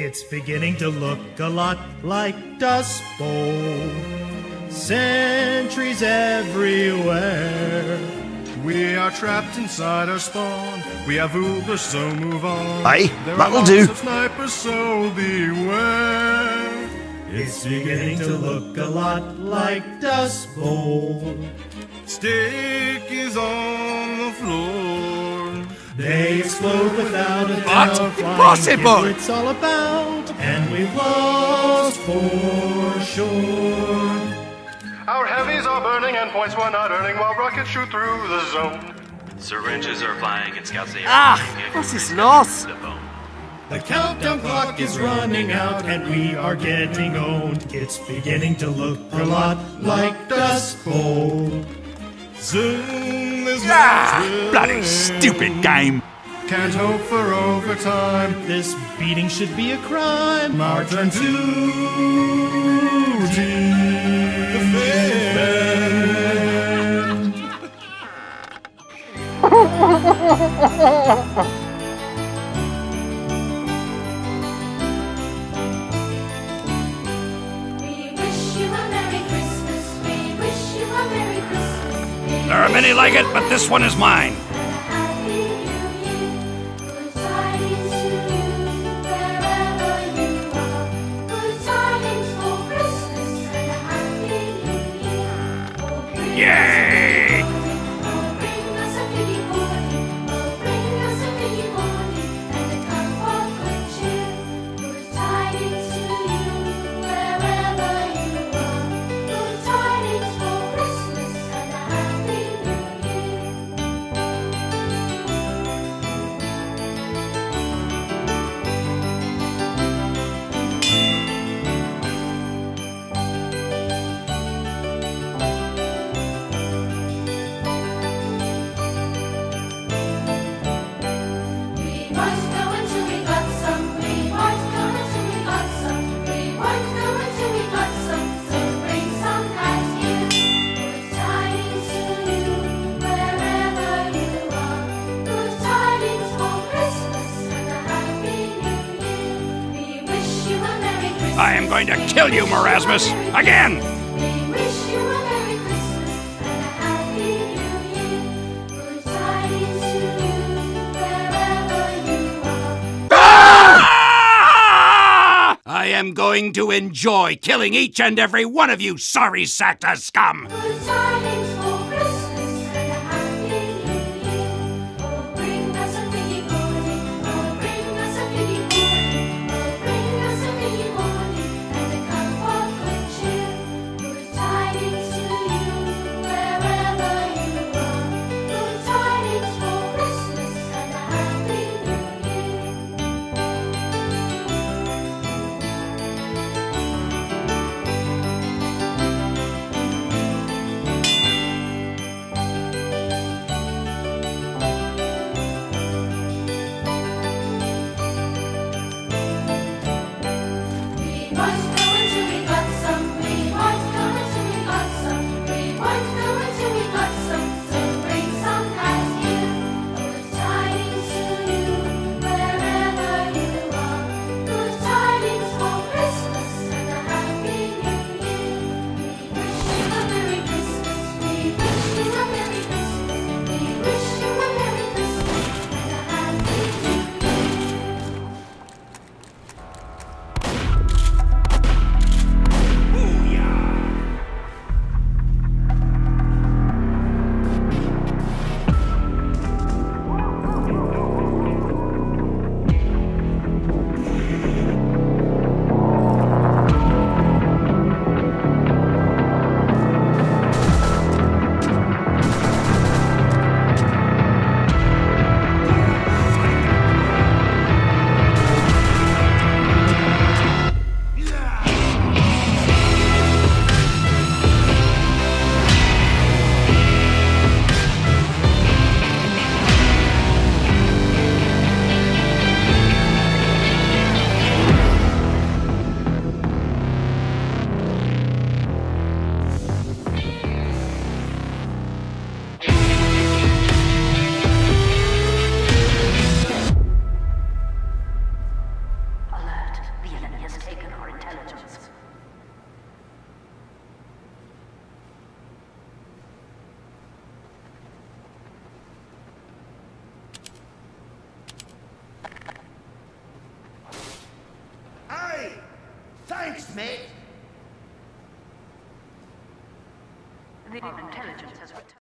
It's beginning to look a lot like Dustbowl. Sentries everywhere. We are trapped inside our spawn. We have Uber, so move on. Aye, there that'll are do. lots of snipers, so beware. It's beginning to look a lot like Dustbowl. Stick is on the floor. They explode without a What? doubt. Flying Impossible! It's all about, and we've lost for sure. Our heavies are burning and points we're not earning while rockets shoot through the zone. Syringes are flying and scouts the air. Was ist los? The countdown clock is running out and we are getting owned. It's beginning to look a lot like Dustbowl. Zoom is Bloody stupid game. Can't hope for overtime. This beating should be a crime. Our turn to defend. There are many like it, but this one is mine. Yay! I am going to kill you, Marasmus! Again! Ah! I am going to enjoy killing each and every one of you sorry sacked of scum! Department